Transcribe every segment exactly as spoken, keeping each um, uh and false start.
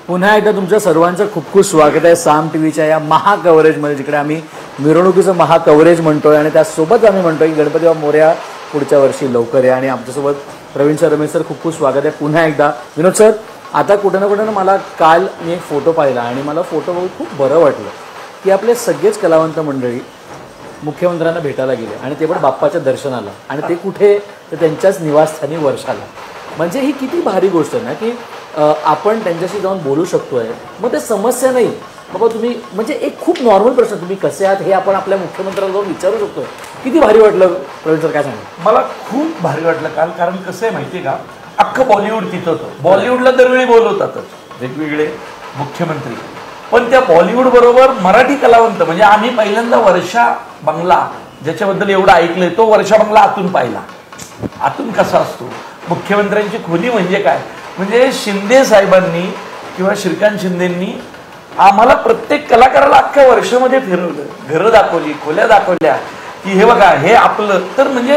पुन्हा एकदा तुमच्या सर्वांचं खूप खूप स्वागत आहे साम टीव्हीच्या या महा कव्हरेजमध्ये, जिकडे आम्ही मिरवणुकीचं महा कव्हरेज म्हणतोय आणि त्यासोबत आम्ही म्हणतोय की गणपती बाप्पा मोरया पुढच्या वर्षी लवकर या. आणि आमच्यासोबत प्रवीण सर, रमेश सर, खूप खूप स्वागत आहे पुन्हा एकदा. विनोद सर, आता कुठे ना कुठे ना मला काल मी एक फोटो पाहिला आणि मला फोटो बघून खूप बरं वाटलं की आपले सगळेच कलावंत मंडळी मुख्यमंत्र्यांना भेटायला गेले आणि ते पण बाप्पाच्या दर्शनाला, आणि ते कुठे तर त्यांच्याच निवासस्थानी वर्षाला. म्हणजे ही किती भारी गोष्ट आहे ना की आपण त्यांच्याशी जाऊन बोलू शकतोय. मग ते समस्या नाही बाबा, तुम्ही म्हणजे एक खूप नॉर्मल प्रश्न, तुम्ही कसे आहात हे आपण आपल्या मुख्यमंत्र्याला जाऊन विचारू शकतोय. किती भारी वाटलं प्रवीण सर, काय सांगा? मला खूप भारी वाटलं काल. कारण कसं आहे माहिती आहे का, अख्खं बॉलिवूड तिथं होतं. बॉलिवूडला दरवेळी बोलवतातच वेगवेगळे मुख्यमंत्री, पण त्या बॉलिवूड बरोबर मराठी कलावंत म्हणजे आम्ही पहिल्यांदा वर्षा बंगला, ज्याच्याबद्दल एवढं ऐकलंय, तो वर्षा बंगला आतून पाहिला. आतून कसा असतो, मुख्यमंत्र्यांची खोली म्हणजे काय, म्हणजे शिंदे साहेबांनी किंवा श्रीकांत शिंदेंनी आम्हाला प्रत्येक कलाकाराला अख्ख्या वर्षामध्ये फिरवलं, घरं दाखवली, खोल्या दाखवल्या की हे बघा हे आपलं. तर म्हणजे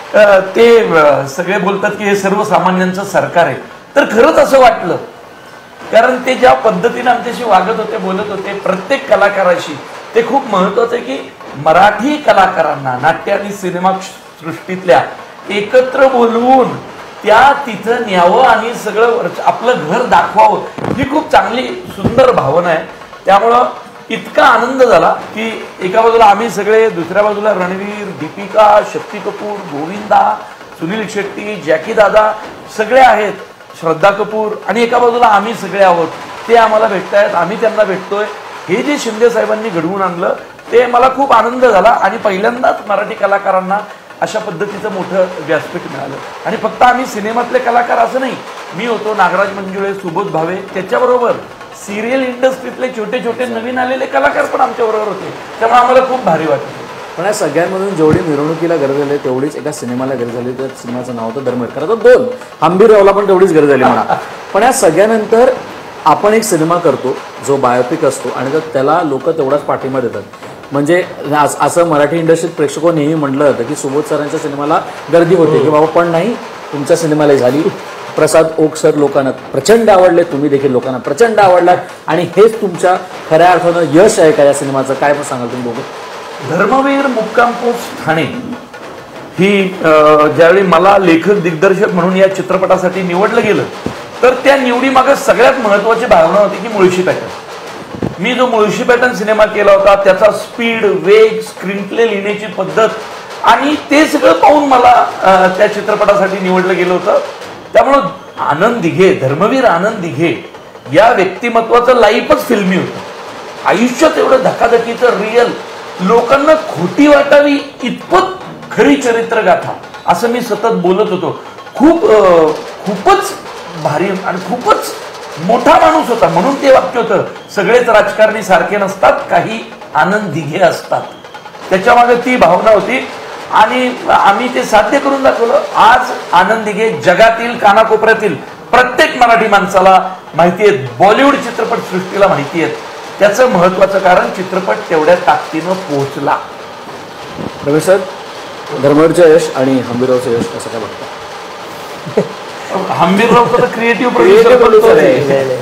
ते सगळे बोलतात की हे सर्वसामान्यांचं सरकार आहे, तर खरंच असं वाटलं. कारण ते ज्या पद्धतीने आमच्याशी वागत होते, बोलत होते प्रत्येक कलाकाराशी, ते खूप महत्वाचं आहे की मराठी कलाकारांना नाट्य आणि सिनेमा सृष्टीतल्या एकत्र बोलवून त्या तिथं न्यावं आणि सगळं आपलं घर दाखवावं, ही खूप चांगली सुंदर भावना आहे. त्यामुळं इतका आनंद झाला की एका बाजूला आम्ही सगळे, दुसऱ्या बाजूला रणवीर, दीपिका, शक्ती कपूर, गोविंदा, सुनील शेट्टी, जॅकी दादा सगळे आहेत, श्रद्धा कपूर, आणि एका बाजूला आम्ही सगळे आहोत. ते आम्हाला भेटतायत, आम्ही त्यांना भेटतोय. हे जे शिंदे साहेबांनी घडवून आणलं ते मला खूप आनंद झाला. आणि पहिल्यांदाच मराठी कलाकारांना अशा पद्धतीचं मोठं व्यासपीठ मिळालं. आणि फक्त आम्ही सिनेमातले कलाकार असं नाही, मी होतो, नागराज मंजुळे, सुबोध भावे, त्याच्याबरोबर सिरियल इंडस्ट्रीतले छोटे छोटे नवीन आलेले कलाकार पण आमच्याबरोबर होते. त्यामुळे आम्हाला खूप भारी वाटलं. पण या सगळ्यांमधून जेवढी मिरवणुकीला गरज झाली तेवढीच एका सिनेमाला गरज झाली. त्या सिनेमाचं नाव होतं धर्मेर. खरं तर दोन, हंबीररावला पण तेवढीच गरज झाली म्हणा. पण या सगळ्यानंतर आपण एक सिनेमा करतो जो बायोपिक असतो आणि त्याला लोक तेवढाच पाठिंबा देतात. म्हणजे असं मराठी इंडस्ट्रीत प्रेक्षक नेहमी म्हटलं जातं की सुबोध सरांच्या सिनेमाला गर्दी होते की बाबा, पण नाही, तुमच्या सिनेमाला झाली. प्रसाद ओक सर लोकांना प्रचंड आवडले, तुम्ही देखील लोकांना प्रचंड आवडलात, आणि हेच तुमच्या खऱ्या अर्थानं यश आहे का या सिनेमाचं? काय पण सांगाल तुम्ही दोघं? धर्मवीर मुक्काम पोस्ट ठाणे ही ज्यावेळी मला लेखक दिग्दर्शक म्हणून या चित्रपटासाठी निवडलं गेलं, तर त्या निवडीमागे सगळ्यात महत्वाची भावना होती की मुळशी पॅटर्न. मी जो मुळशी पॅटर्न सिनेमा केला होता त्याचा स्पीड, वेग, स्क्रीन प्ले लिहिण्याची पद्धत, आणि ते सगळं पाहून मला त्या चित्रपटासाठी निवडलं गेलं होतं. त्यामुळं आनंद दिघे, धर्मवीर आनंद दिघे या व्यक्तिमत्वाचं लाईफच फिल्मी होतं. आयुष्यात एवढं धकाधकीचं, रिअल, लोकांना खोटी वाटावी इतपत खरी चरित्र गाथा, असं मी सतत बोलत होतो. खूप खूपच भारी आणि खूपच मोठा माणूस होता. म्हणून ते वाक्य होतं, सगळेच राजकारणी सारखे नसतात, काही आनंद दिघे असतात. त्याच्यामागे ती भावना होती आणि आम्ही ते साध्य करून दाखवलं. आज आनंद दिघे जगातील कानाकोपऱ्यातील प्रत्येक मराठी माणसाला माहिती आहेत, बॉलिवूड चित्रपट सृष्टीला माहिती आहेत. त्याचं महत्वाचं कारण चित्रपट तेवढ्या ताकदीनं पोहोचला. रमेश सर, धर्मवीरचं यश आणि हंबीररावचं यश कसं काय बघता? हंबीरराव तर क्रिएटिव्ह प्रोड्युसर आहे.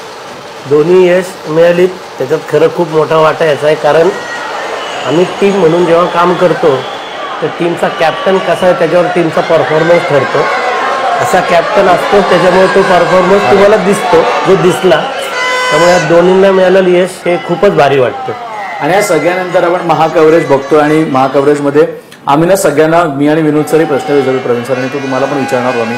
दोन्ही यश मिळाली, त्याच्यात खरं खूप मोठा वाटा याचा आहे. कारण आम्ही टीम म्हणून जेव्हा काम करतो तर टीमचा कॅप्टन कसा आहे त्याच्यावर टीमचा परफॉर्मन्स ठरतो. असा कॅप्टन असतो, त्याच्यामुळे तो परफॉर्मन्स तुम्हाला दिसतो, जो दिसला. त्यामुळे या दोन्हींना मिळालेलं यश हे खूपच भारी वाटतं. आणि या सगळ्यानंतर आपण महा कव्हरेज बघतो आणि महा कव्हरेजमध्ये आम्ही ना सगळ्यांना, मी आणि विनोद सरही प्रश्न विचारतो प्रवीण सर, आणि तो तुम्हाला पण विचारणार आम्ही.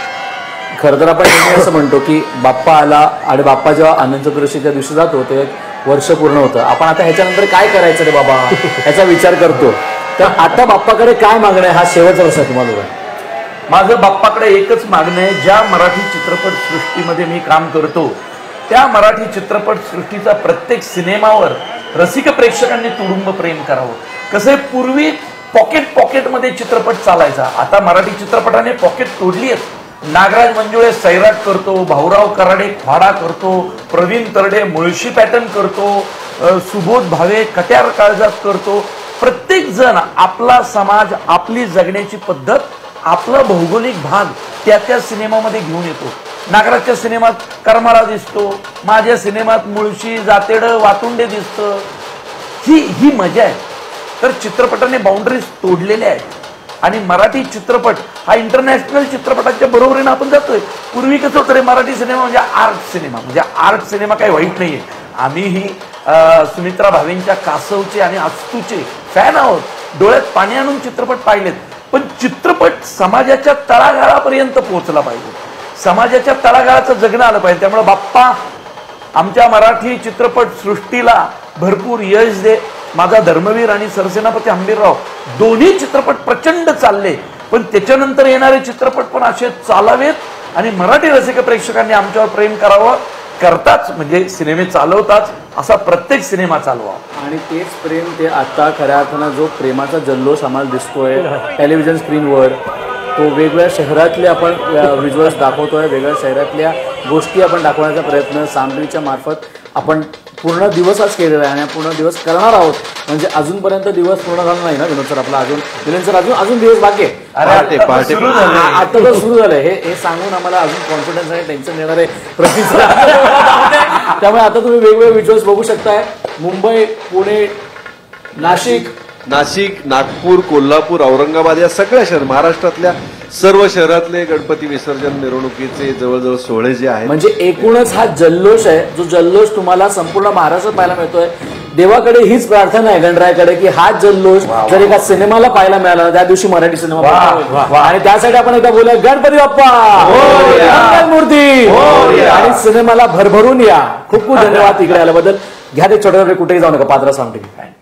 खरं तर आपण नेहमी असं म्हणतो की बाप्पा आला, आणि बाप्पा जेव्हा आनंद चतुर्दशीच्या दिवशी जातो ते वर्ष पूर्ण होतं. आपण आता ह्याच्यानंतर काय करायचं रे बाबा ह्याचा विचार करतो. तर आता बाप्पाकडे काय मागणं आहे, हा शेवटचा प्रश्न तुम्हाला? माझं बाप्पाकडे एकच मागणं आहे, ज्या मराठी चित्रपट सृष्टीमध्ये मी काम करतो त्या मराठी चित्रपट सृष्टीचा प्रत्येक सिनेमावर रसिक प्रेक्षकांनी तुडुंब प्रेम करावं. कसं आहे, पूर्वी पॉकेट पॉकेटमध्ये चित्रपट चालायचा, आता मराठी चित्रपटाने पॉकेट तोडली आहेत. नागराज मंजुळे सैराट करतो, भाऊराव कराडे ख्वाडा करतो, प्रवीण तरडे मुळशी पॅटर्न करतो, सुबोध भावे कट्यार काळजात करतो. प्रत्येक जण आपला समाज, आपली जगण्याची पद्धत, आपला भौगोलिक भाग त्या त्या सिनेमामध्ये घेऊन येतो. नागराजच्या सिनेमात करमाळा दिसतो, माझ्या सिनेमात मुळशी जातेड वातुंडे दिसतं. ही ही मजा आहे. तर चित्रपटाने बाउंड्रीज तोडलेल्या आहेत आणि मराठी चित्रपट हा इंटरनॅशनल चित्रपटाच्या बरोबरीने आपण जातोय. पूर्वी कसं होतं रे, मराठी सिनेमा म्हणजे आर्ट सिनेमा, म्हणजे आर्ट सिनेमा काही वाईट नाहीये. आम्हीही सुमित्रा भावेंच्या कासवचे आणि अस्तूचे फॅन आहोत, डोळ्यात पाणी आणून चित्रपट पाहिलेत. पण चित्रपट समाजाच्या तळागाळापर्यंत पोहोचला पाहिजे, समाजाच्या तळागाळाचं जगणं आलं पाहिजे. त्यामुळे बाप्पा आमच्या मराठी चित्रपट सृष्टीला भरपूर यश दे. माझा धर्मवीर आणि सरसेनापती हंबीरराव दोन्ही चित्रपट प्रचंड चालले, पण त्याच्यानंतर येणारे चित्रपट पण असे चालावेत आणि मराठी रसिक प्रेक्षकांनी आमच्यावर प्रेम करावं. करताच म्हणजे सिनेमे चालवताच असा प्रत्येक सिनेमा चालवा. आणि तेच प्रेम ते आता खऱ्या अर्थानं जो प्रेमाचा जल्लोष आम्हाला दिसतोय टेलिव्हिजन स्क्रीनवर, तो वेगवेगळ्या शहरातले आपण व्हिज्युअल्स दाखवतोय, वेगवेगळ्या शहरातल्या गोष्टी आपण दाखवण्याचा प्रयत्न साम टीव्हीच्या मार्फत आपण पूर्ण दिवस आज केलेला आहे आणि पूर्ण दिवस करणार आहोत. म्हणजे अजूनपर्यंत दिवस पूर्ण झाला नाही ना विनोद सर आपला, अजून विनोद सर अजून अजून दिवस बाकी आहे. आता तर सुरू झालंय. हे हे सांगून आम्हाला अजून कॉन्फिडन्स आणि टेन्शन देणार आहे प्रतिसाद. त्यामुळे आता तुम्ही वेगवेगळे व्हिज्युअल्स बघू शकताय. मुंबई, पुणे, नाशिक नाशिक, नागपूर, कोल्हापूर, औरंगाबाद या सगळ्या शहर, महाराष्ट्रातल्या सर्व शहरातले गणपती विसर्जन मिरवणुकीचे जवळजवळ सोहळे जे आहेत, म्हणजे एकूणच हा जल्लोष आहे, जो जल्लोष तुम्हाला संपूर्ण महाराष्ट्रात पाहायला मिळतोय. देवाकडे हीच प्रार्थना आहे गणरायाकडे की हा जल्लोष जर एका सिनेमाला पाहायला मिळाला, त्या दिवशी मराठी सिनेमा, आणि त्यासाठी आपण एकदा बोलूया गणपती बाप्पा मंगलमूर्ती, आणि सिनेमाला भरभरून या. खूप खूप धन्यवाद इकडे आल्याबद्दल. घ्या ते छोट्या कुठेही जाऊ नका. पात्रा साम टीव्ही.